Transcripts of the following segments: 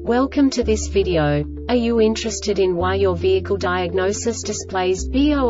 Welcome to this video. Are you interested in why your vehicle diagnosis displays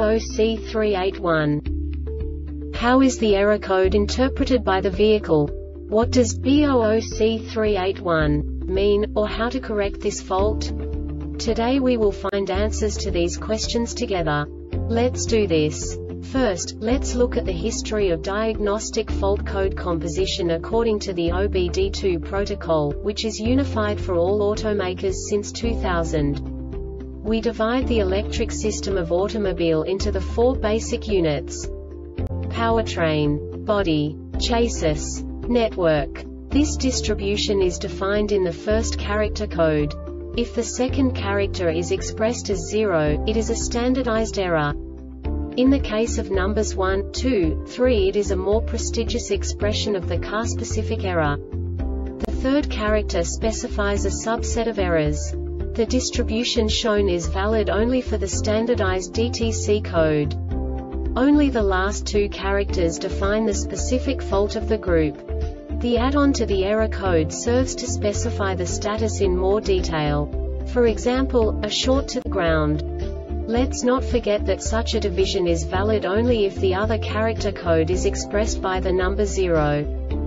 B00C381? How is the error code interpreted by the vehicle? What does B00C381 mean, or how to correct this fault? Today we will find answers to these questions together. Let's do this. First, let's look at the history of diagnostic fault code composition according to the OBD2 protocol, which is unified for all automakers since 2000. We divide the electric system of automobile into the four basic units: powertrain, body, chassis, network. This distribution is defined in the first character code. If the second character is expressed as 0, it is a standardized error. In the case of numbers 1, 2, 3, it is a more prestigious expression of the car-specific error. The third character specifies a subset of errors. The distribution shown is valid only for the standardized DTC code. Only the last two characters define the specific fault of the group. The add-on to the error code serves to specify the status in more detail. For example, a short to the ground. Let's not forget that such a division is valid only if the other character code is expressed by the number 0.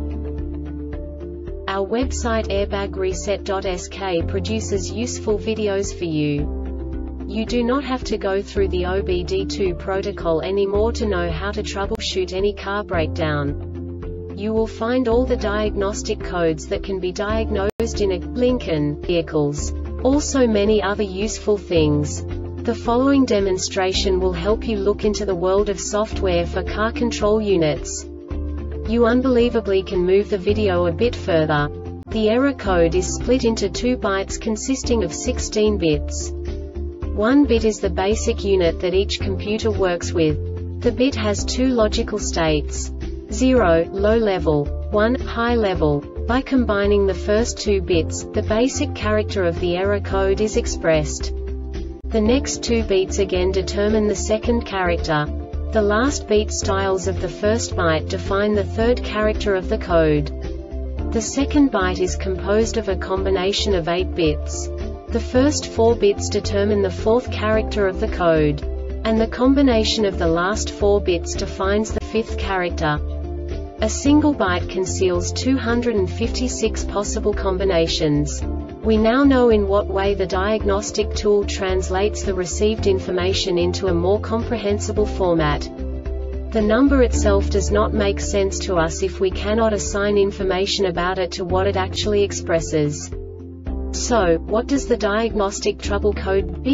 Our website airbagreset.sk produces useful videos for you. You do not have to go through the OBD2 protocol anymore to know how to troubleshoot any car breakdown. You will find all the diagnostic codes that can be diagnosed in a Lincoln vehicles. Also many other useful things. The following demonstration will help you look into the world of software for car control units. You unbelievably can move the video a bit further. The error code is split into 2 bytes consisting of 16 bits. 1 bit is the basic unit that each computer works with. The bit has 2 logical states: 0, low level, 1, high level. By combining the first 2 bits, the basic character of the error code is expressed. The next 2 beats again determine the second character. The last beat styles of the first byte define the third character of the code. The second byte is composed of a combination of 8 bits. The first 4 bits determine the fourth character of the code. And the combination of the last 4 bits defines the fifth character. A single byte conceals 256 possible combinations. We now know in what way the diagnostic tool translates the received information into a more comprehensible format. The number itself does not make sense to us if we cannot assign information about it to what it actually expresses. So, what does the diagnostic trouble code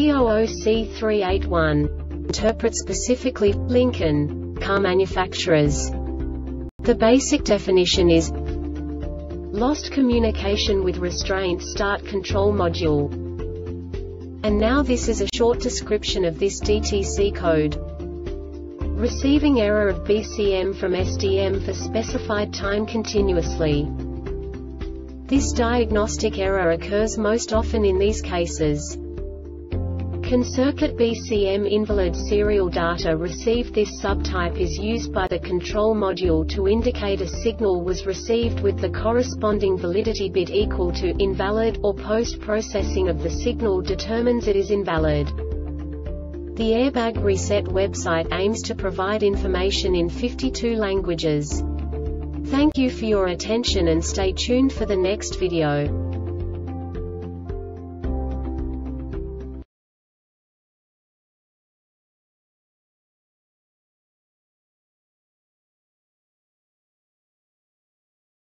B00C381 interpret specifically for Lincoln car manufacturers? The basic definition is lost communication with restraint start control module. And now this is a short description of this DTC code. Receiving error of BCM from SDM for specified time continuously. This diagnostic error occurs most often in these cases: ConCircuit BCM invalid serial data received. This subtype is used by the control module to indicate a signal was received with the corresponding validity bit equal to invalid, or post-processing of the signal determines it is invalid. The Airbag Reset website aims to provide information in 52 languages. Thank you for your attention and stay tuned for the next video.